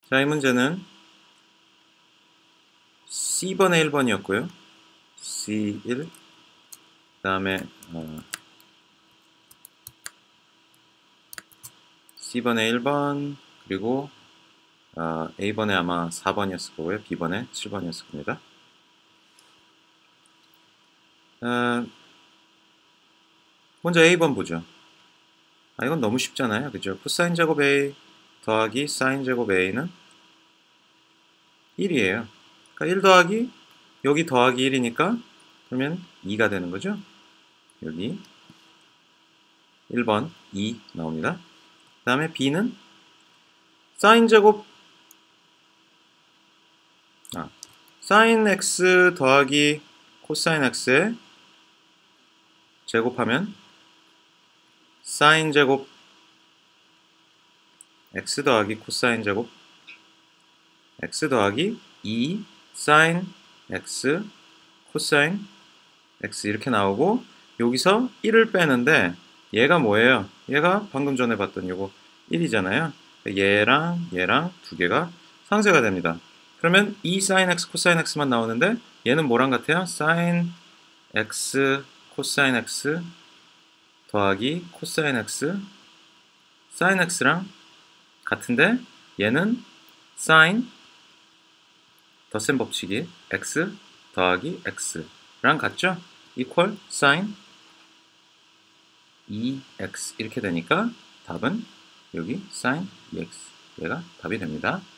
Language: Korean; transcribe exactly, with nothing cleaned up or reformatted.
자, 이 문제는 C번의 일 번이었고요. 씨 일, 그 다음에 어, C번의 일 번, 그리고 어, A번에 아마 사 번이었을 거고요. B번에 칠 번이었을 겁니다. 어, 먼저 A번 보죠. 아, 이건 너무 쉽잖아요. 그죠? 코사인 제곱 A 더하기 사인 제곱 A는 일이에요. 그러니까 일 더하기 여기 더하기 일이니까 그러면 이가 되는 거죠. 여기 일 번 이 나옵니다. 그 다음에 B는 사인 제곱 아, 사인 X 더하기 코사인 X에 제곱하면 사인 제곱 X 더하기 코사인 제곱 X 더하기 이 사인 X 코사인 X 이렇게 나오고, 여기서 일을 빼는데 얘가 뭐예요? 얘가 방금 전에 봤던 요거 일이잖아요. 얘랑 얘랑 두 개가 상쇄가 됩니다. 그러면 이 사인 X 코사인 X만 나오는데 얘는 뭐랑 같아요? 사인 X 코사인 X 더하기 코사인 X 사인 X랑 같은데 얘는 사인 덧셈 법칙이 X 더하기 X랑 같죠? equal sin 이 엑스 이렇게 되니까 답은 여기 sin 이 엑스 얘가 답이 됩니다.